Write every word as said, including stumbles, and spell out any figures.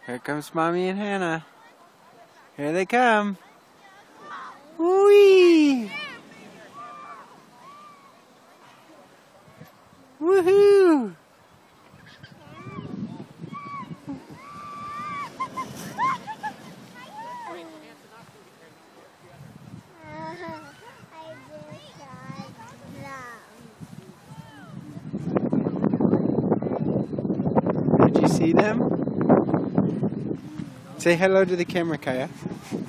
Here comes Mommy and Hannah. Here they come. Whee! Woohoo! Did you see them? Say hello to the camera, Kaya.